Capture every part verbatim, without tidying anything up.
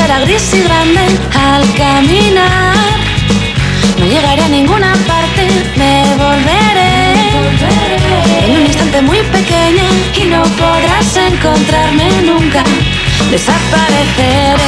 será gris y grande al caminar. No llegaré a ninguna parte, me volveré, volveré en un instante muy pequeño y no podrás encontrarme nunca. Desapareceré.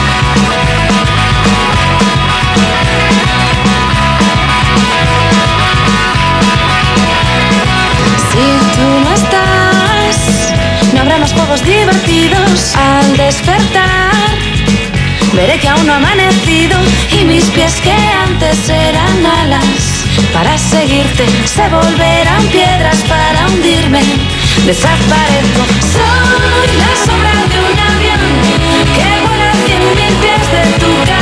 Si tú no estás, no habrá más juegos divertidos. Al despertar, veré que aún no ha amanecido y mis pies que antes eran alas para seguirte se volverán piedras para hundirme. Desaparezco. Soy la sombra de un avión que vuela a cien mil pies de tu casa.